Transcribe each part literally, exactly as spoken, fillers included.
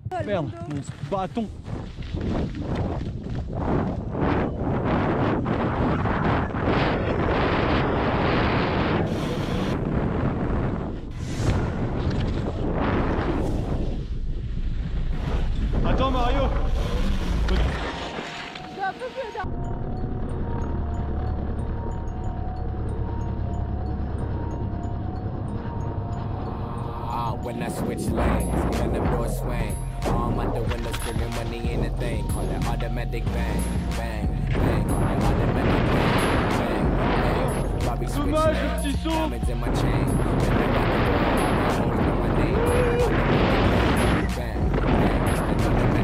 Merde, mon bâton. Attends Mario. C'est un peu plus tard. When I switch lanes, then the door swing. Arm out the window, screaming money in the thing. Call it automatic bang, bang, bang. Call it automatic bang, bang, bang. Bobby switch lanes, diamonds in my chain. Then I got the door, all the hoes know my name. Automatic bang, bang, bang. It's the automatic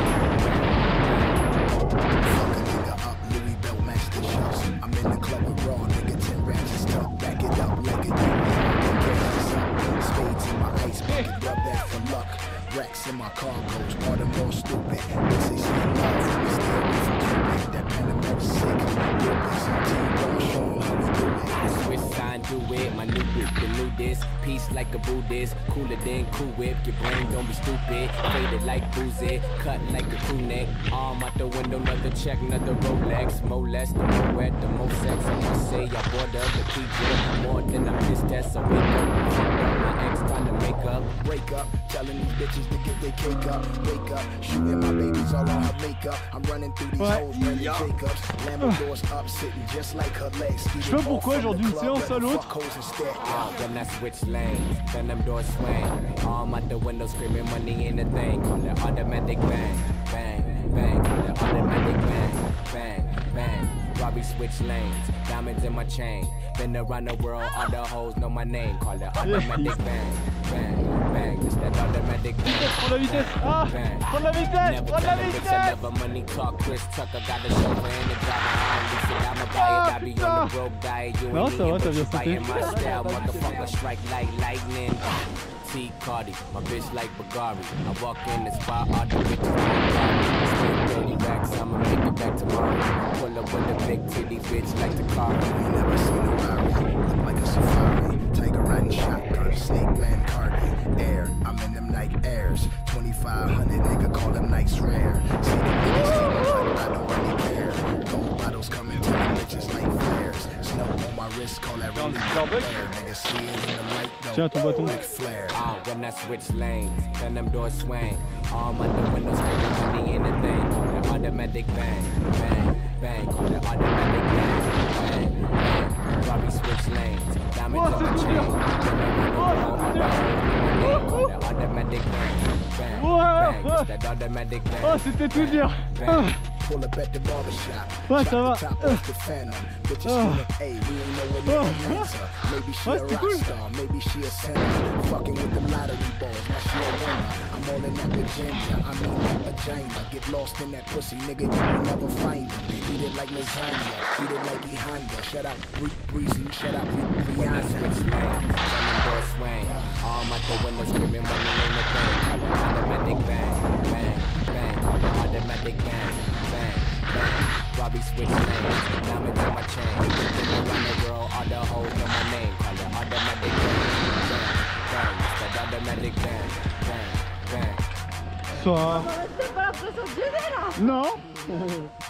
bang, bang. Fuck a nigga up, Louis Bell match the shots. I'm in the club with Raw, nigga, ten racks is stuck. Back it up, leg it up. Spades in my ice bucket, rub that for luck. Racks in my cargoes, all the more stupid. They say she in love, we stay away from Cupid. That Panamera sick, real busy team, don't show 'em how we do it. I switch sign, do it, my new whip, the new disc. Peace like a Buddhist, cooler than Cool Whip. Your brain don't be stupid, faded like boozy, cut like a crew neck. Arm out the window, another check, another Rolex. More less, the more wet, the more sex. I must say, I bought up the P J more than I pissed at. So wake up, fucked up, my ex trying to make up. Break up, telling these bitches to get their cake up. Wake up, shooting my babies all on her makeup. I'm running through these hoes, Brandon Jacobs. Lambo doors up, sitting just like her legs. Je sais pas pourquoi, genre d'une séance à l'autre. Ah, when I switch lanes, then them doors swing. Arm out the window, screaming money in the thing. Call it automatic bang, bang, bang. Call it automatic bang, bang, bang. Robbie switch lanes, diamonds in my chain. Been around the world, all the hoes know my name. Call it automatic bang, bang, bang. It's that automatic bang. Prends la vitesse. Ah, prends la vitesse, prends la vitesse. Never money talk, Chris Tucker got the chauffeur in the driver. I'm a buyer, I be on the broke diet. You ain't even buying my style, motherfucker. Strike like lightning. T. Cardi, my bitch like Bagari. I walk in the spot, all the bitches want spend thirty racks, I'ma make it back tomorrow. Pull up with a big titty bitch like the car. You never seen a Rari, look like a safari. Tiger riding shotgun, snake man Cardi. Air, I'm in them Nike Airs. twenty-five hundred, nigga call them Nikes rare. See the niggas I don't really care. Gold bottles coming to the bitches like flares. Snow on my wrist, call that really fair. Nigga see it in the light though, like flare. Ah, when I switch lanes, then them doors swing. All my the windows, screaming money in the thing. Call it automatic bang, bang, bang. Call it automatic bang, bang, bang. Robbie switch lanes, diamonds on my chain. Call it automatic bang, bang, bang. It's that automatic bang. Oh, c'était tout dur. Pull up at the barbershop. Ouais, ça va. Top off the Phantom. Bitches screaming, hey, we ain't know what nigga answer. Maybe she a rock star, maybe she a senator. Fucking with the lottery balls, now she a winner. I'm all in that Virginia, I mean that vagina. Get lost in that pussy, nigga, you will never find it. Eat it like lasagna, eat it like E Honda. Shut up, Breezy, shut up, When I switch lanes, then them doors swing. All my the windows, screaming money in the thing. Call it automatic bang, bang, bang. Call it automatic bang, bang, bang. Robbie switch lanes, diamonds on my chain. Been around the world, all the hoes know my name. Call it automatic bang, bang, bang. It's that automatic bang, bang, bang. Soir. On va rester pas l'impression de gêner là. Non.